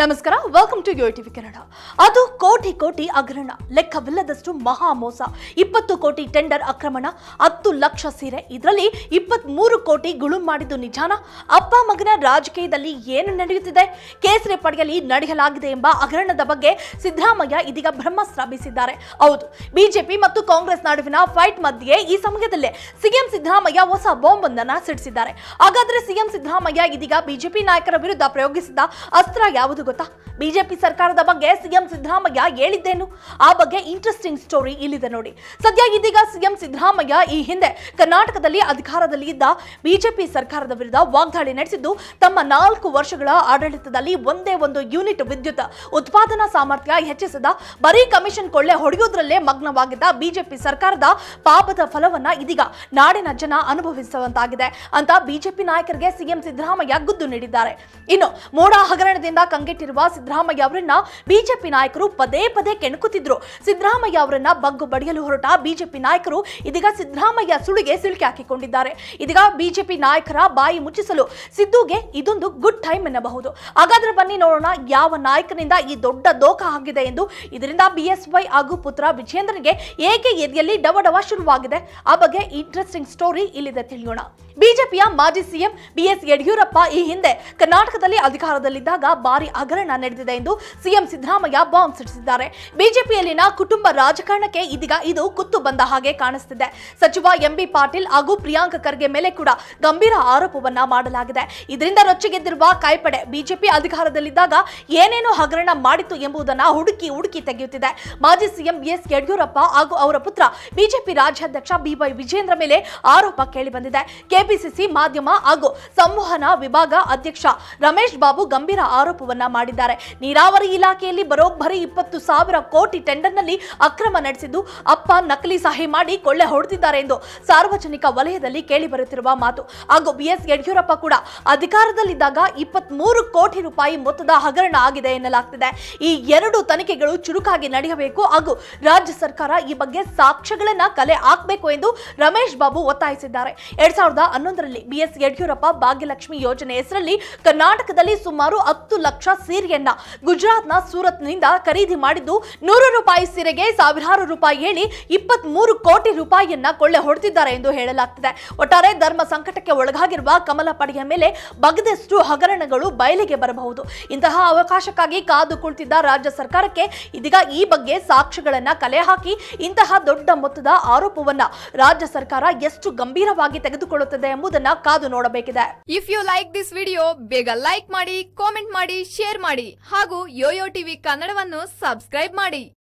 ನಮಸ್ಕಾರ, welcome to ಯೋಟಿವಿ Kannada. ಅದು ಕೋಟಿ ಕೋಟಿ ಹಗರಣ, ಲೆಕ್ಕವಿಲ್ಲದಷ್ಟು ಮಹಾ ಮೋಸ, 20 ಕೋಟಿ ಟೆಂಡರ್ ಆಕ್ರಮಣ, 10 ಲಕ್ಷ ಸೀರೆ, ಇದರಲ್ಲಿ 23 ಕೋಟಿ ಗುಳುಂ ಮಾಡಿದ್ದು ನಿಜಾನ? ಅಪ್ಪ ಮಗನ ರಾಜಕೀಯದಲ್ಲಿ ಏನು ನಡೆಯುತ್ತಿದೆ? ಕೇಸರಿ ಪಡೆಯಲ್ಲಿ ನಡೆಯಲಾಗಿದೆ ಎಂಬ ಹಗರಣದ ಬಗ್ಗೆ ಸಿದ್ದರಾಮಯ್ಯ ಇದೀಗ ಬ್ರಹ್ಮಾಸ್ತ್ರ ಬೀಸಿದ್ದಾರೆ. ಹೌದು, ಬಿಜೆಪಿ ಮತ್ತು ಕಾಂಗ್ರೆಸ್ ನಡುವಿನ ಫೈಟ್ ಮಧ್ಯೆ ಈ ಸಮಯದಲ್ಲೇ ಸಿಎಂ ಸಿದ್ದರಾಮಯ್ಯ ಹೊಸ ಬಾಂಬ್ ಒಂದನ್ನು ಸಿಡಿಸಿದ್ದಾರೆ. ಹಾಗಾದ್ರೆ ಸಿಎಂ ಸಿದ್ದರಾಮಯ್ಯ ಇದೀಗ ಬಿಜೆಪಿ ನಾಯಕರ ವಿರುದ್ಧ ಪ್ರಯೋಗಿಸಿದ ಅಸ್ತ್ರ ಯಾವುದು ಗೊತ್ತಾ? ಬಿಜೆಪಿ ಸರ್ಕಾರದ ಬಗ್ಗೆ ಸಿಎಂ ಸಿದ್ದರಾಮಯ್ಯ ಹೇಳಿದ್ದೇನು? ಆ ಬಗ್ಗೆ ಇಂಟ್ರೆಸ್ಟಿಂಗ್ ಸ್ಟೋರಿ ಇಲ್ಲಿದೆ ನೋಡಿ. ಸದ್ಯ ಇದೀಗ ಸಿಎಂ ಸಿದ್ದರಾಮಯ್ಯ ಈ ಹಿಂದೆ ಕರ್ನಾಟಕದಲ್ಲಿ ಅಧಿಕಾರದಲ್ಲಿ ಇದ್ದ ಬಿಜೆಪಿ ಸರ್ಕಾರದ ವಿರುದ್ಧ ವಾಗ್ದಾಳಿ ನಡೆಸಿದ್ದು, ತಮ್ಮ 4 ವರ್ಷಗಳ ಆಡಳಿತದಲ್ಲಿ ಒಂದೇ ಒಂದು ಯೂನಿಟ್ ವಿದ್ಯುತ್ ಉತ್ಪಾದನಾ ಸಾಮರ್ಥ್ಯ ಹೆಚ್ಚಿಸದ ಬರೀ ಕಮಿಷನ್ ಕೊಳ್ಳೆ ಹೊಡೆಯೋದ್ರಲ್ಲೇ ಮಗ್ನವಾಗಿದ್ದ ಬಿಜೆಪಿ ಸರ್ಕಾರದ ಪಾಪದ ಫಲವನ್ನ ಇದೀಗ ನಾಡಿನ ಜನ ಅನುಭವಿಸುವಂತಾಗಿದೆ ಅಂತ ಬಿಜೆಪಿ ನಾಯಕರಿಗೆ ಸಿಎಂ ಸಿದ್ದರಾಮಯ್ಯ ಗುದ್ದು ನೀಡಿದ್ದಾರೆ. ಇನ್ನು ಮೋಡ ಹಗರಣದಿಂದ ಕಂಗೆಟ್ಟಿರುವ ಸಿದ್ದರಾಮಯ್ಯ ಅವರನ್ನ ಬಿಜೆಪಿ ನಾಯಕರು ಪದೇ ಪದೇ ಕೆಣಕುತ್ತಿದ್ರು. ಸಿದ್ದರಾಮಯ್ಯ ಅವರನ್ನ ಬಗ್ಗು ಬಡಿಯಲು ಹೊರಟ ಬಿಜೆಪಿ ನಾಯಕರು ಇದೀಗ ಸಿದ್ದರಾಮಯ್ಯ ಸುಳಿಗೆ ಸಿಲುಕಿ ಹಾಕಿಕೊಂಡಿದ್ದಾರೆ. ಇದೀಗ ಬಿಜೆಪಿ ನಾಯಕರ ಬಾಯಿ ಮುಚ್ಚಿಸಲು ಸಿದ್ದುಗೆ ಇದೊಂದು ಗುಡ್ ಟೈಮ್ ಎನ್ನಬಹುದು. ಹಾಗಾದ್ರೆ ಬನ್ನಿ ನೋಡೋಣ, ಯಾವ ನಾಯಕನಿಂದ ಈ ದೊಡ್ಡ ದೋಖ ಆಗಿದೆ ಎಂದು. ಇದರಿಂದ ಬಿಎಸ್ವೈ ಹಾಗೂ ಪುತ್ರ ವಿಜೇಂದ್ರನಿಗೆ ಏಕೆ ಎದೆಯಲ್ಲಿ ಡವಡವ ಶುರುವಾಗಿದೆ? ಆ ಬಗ್ಗೆ ಇಂಟ್ರೆಸ್ಟಿಂಗ್ ಸ್ಟೋರಿ ಇಲ್ಲಿದೆ, ತಿಳಿಯೋಣ. ಬಿಜೆಪಿಯ ಮಾಜಿ ಸಿಎಂ ಬಿಎಸ್ ಯಡಿಯೂರಪ್ಪ ಈ ಹಿಂದೆ ಕರ್ನಾಟಕದಲ್ಲಿ ಅಧಿಕಾರದಲ್ಲಿದ್ದಾಗ ಭಾರಿ ಹಗರಣ ನಡೆದಿದೆ ಎಂದು ಸಿಎಂ ಸಿದ್ದರಾಮಯ್ಯ ಬಾಂಬ್ ಸಿಡಿಸಿದ್ದಾರೆ. ಬಿಜೆಪಿಯಲ್ಲಿನ ಕುಟುಂಬ ರಾಜಕಾರಣಕ್ಕೆ ಇದೀಗ ಇದು ಕುತ್ತು ಬಂದ ಹಾಗೆ ಕಾಣಿಸುತ್ತಿದೆ. ಸಚಿವ ಎಂಬಿ ಪಾಟೀಲ್ ಹಾಗೂ ಪ್ರಿಯಾಂಕ ಖರ್ಗೆ ಮೇಲೆ ಕೂಡ ಗಂಭೀರ ಆರೋಪವನ್ನ ಮಾಡಲಾಗಿದೆ. ಇದರಿಂದ ರೊಚ್ಚಿಗೆದ್ದಿರುವ ಕೈಪಡೆ ಬಿಜೆಪಿ ಅಧಿಕಾರದಲ್ಲಿದ್ದಾಗ ಏನೇನು ಹಗರಣ ಮಾಡಿತು ಎಂಬುದನ್ನು ಹುಡುಕಿ ತೆಗೆಯುತ್ತಿದೆ. ಮಾಜಿ ಸಿಎಂ ಬಿಎಸ್ ಯಡಿಯೂರಪ್ಪ ಹಾಗೂ ಅವರ ಪುತ್ರ ಬಿಜೆಪಿ ರಾಜ್ಯಾಧ್ಯಕ್ಷ ಬಿವೈ ವಿಜೇಂದ್ರ ಮೇಲೆ ಆರೋಪ ಕೇಳಿಬಂದಿದೆ. ಕೆಪಿಸಿಸಿ ಮಾಧ್ಯಮ ಹಾಗೂ ಸಂವಹನ ವಿಭಾಗ ಅಧ್ಯಕ್ಷ ರಮೇಶ್ ಬಾಬು ಗಂಭೀರ ಆರೋಪವನ್ನ ಮಾಡಿದ್ದಾರೆ. ನೀರಾವರಿ ಇಲಾಖೆಯಲ್ಲಿ ಬರೋಬ್ಬರಿ 20,000 ಕೋಟಿ ಟೆಂಡರ್ನಲ್ಲಿ ಅಕ್ರಮ ನಡೆಸಿದ್ದು, ಅಪ್ಪ ನಕಲಿ ಸಹಿ ಮಾಡಿ ಕೊಳ್ಳೆ ಹೊಡೆದಿದ್ದಾರೆ ಎಂದು ಸಾರ್ವಜನಿಕ ವಲಯದಲ್ಲಿ ಕೇಳಿಬರುತ್ತಿರುವ ಮಾತು. ಹಾಗೂ ಬಿಎಸ್ ಯಡಿಯೂರಪ್ಪ ಕೂಡ ಅಧಿಕಾರದಲ್ಲಿದ್ದಾಗ 23 ಕೋಟಿ ರೂಪಾಯಿ ಮೊತ್ತದ ಹಗರಣ ಆಗಿದೆ ಎನ್ನಲಾಗ್ತಿದೆ. ಈ 2 ತನಿಖೆಗಳು ಚುರುಕಾಗಿ ನಡೆಯಬೇಕು ಹಾಗೂ ರಾಜ್ಯ ಸರ್ಕಾರ ಈ ಬಗ್ಗೆ ಸಾಕ್ಷ್ಯಗಳನ್ನ ಕಲೆ ಹಾಕಬೇಕು ಎಂದು ರಮೇಶ್ ಬಾಬು ಒತ್ತಾಯಿಸಿದ್ದಾರೆ. 2011ರಲ್ಲಿ ಬಿಎಸ್ ಯಡಿಯೂರಪ್ಪ ಭಾಗ್ಯಲಕ್ಷ್ಮಿ ಯೋಜನೆ ಹೆಸರಲ್ಲಿ ಕರ್ನಾಟಕದಲ್ಲಿ ಸುಮಾರು 10 ಲಕ್ಷ ಸೀರೆಯನ್ನ ಗುಜರಾತ್ನ ಸೂರತ್ನಿಂದ ಖರೀದಿ ಮಾಡಿದ್ದು, 100 ರೂಪಾಯಿ ಸೀರೆಗೆ ಸಾವಿರಾರು ರೂಪಾಯಿ ಹೇಳಿ 23 ಕೋಟಿ ರೂಪಾಯಿಯನ್ನ ಕೊಳ್ಳೆ ಹೊಡೆದಿದ್ದಾರೆ ಎಂದು ಹೇಳಲಾಗ್ತಿದೆ. ಒಟ್ಟಾರೆ ಧರ್ಮ ಸಂಕಟಕ್ಕೆ ಒಳಗಾಗಿರುವ ಕಮಲ ಪಡೆಯ ಮೇಲೆ ಬಗದಷ್ಟು ಹಗರಣಗಳು ಬಯಲಿಗೆ ಬರಬಹುದು. ಇಂತಹ ಅವಕಾಶಕ್ಕಾಗಿ ಕಾದು ಕುಳಿತಿದ್ದ ರಾಜ್ಯ ಸರ್ಕಾರಕ್ಕೆ ಇದೀಗ ಈ ಬಗ್ಗೆ ಸಾಕ್ಷ್ಯಗಳನ್ನ ಕಲೆ ಹಾಕಿ ಇಂತಹ ದೊಡ್ಡ ಮೊತ್ತದ ಆರೋಪವನ್ನ ರಾಜ್ಯ ಸರ್ಕಾರ ಎಷ್ಟು ಗಂಭೀರವಾಗಿ ತೆಗೆದುಕೊಳ್ಳುತ್ತದೆ ಎಂಬುದನ್ನ ಕಾದು ನೋಡಬೇಕಿದೆ. If you like this video, ಬೇಗ ಲೈಕ್ ಮಾಡಿ, ಕಾಮೆಂಟ್ ಮಾಡಿ, ಶೇರ್ ಮಾಡಿ ಹಾಗೂ ಯೋಯೋ ಟಿವಿ ಕನ್ನಡವನ್ನು ಸಬ್ಸ್ಕ್ರೈಬ್ ಮಾಡಿ.